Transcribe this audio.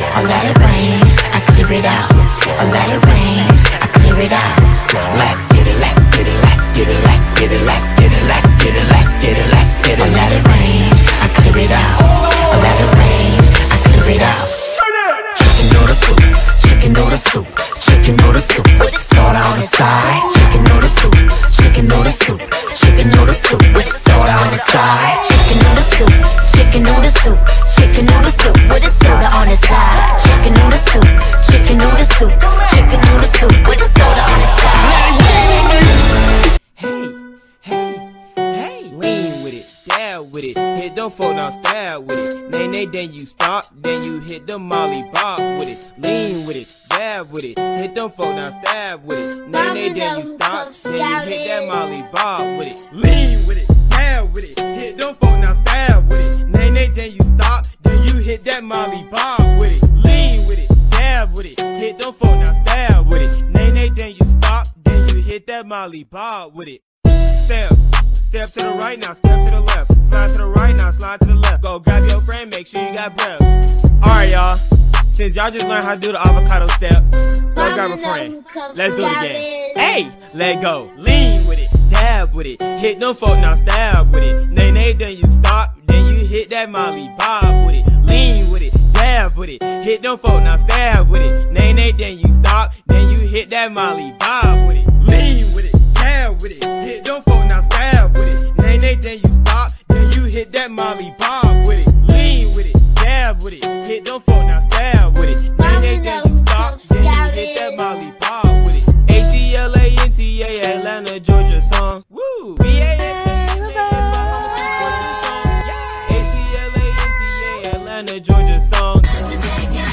I let it rain, I clear it out. I let it rain, I clear it out. Let's get it, let's get it, let's get it, let's get it, let's get it, let's get it, let's get it, let's get it. I let it rain, I clear it out. I let it rain, I clear it out. Chicken noodle soup, chicken noodle soup, chicken noodle soup with soda on the side. Chicken noodle soup, chicken noodle soup, chicken noodle soup with soda on the side. Chicken noodle soup, chicken noodle soup, chicken noodle soup with a soda on the side. Chicken noodle soup, chicken noodle soup, chicken noodle soup with a soda on the side. Hey, lean with it, dab with it, hit them folk now stab with it. Nay, then you stop, then you hit the molly bob with it. Lean with it, dab with it, hit them folk now stab with it. Nay, then you stop, then you hit that molly bob with it. Lean with it, dab with it, hit them folk now stab with it. Nay, then you stop, then you hit that molly bob with it. Lean with it, dab with it, hit them folk now stab with it. Nay, then you stop, then you hit that molly bob with it. Step to the right, now step to the left. Slide to the right, now slide to the left. Go grab your friend, make sure you got breath. Alright y'all, since y'all just learned how to do the avocado step, go grab a friend. Let's do it again. Hey, let go. Lean with it, dab with it, hit them folk, now stab with it. Nay, then you stop, then you hit that molly bob with it. Lean with it, dab with it, hit them folk, now stab with it. Nay, then you stop, then you hit that molly bob with it. Lean with it, dab with it, hit them folk, now stab with it. Nay, then you stop, then you hit that molly bob with it. Lean with it, dab with it, hit them folk, now stab with it. Nay, then you stop, then you hit that molly bob with it. Atlanta, Atlanta, Georgia song. Woo! Atlanta, Georgia song.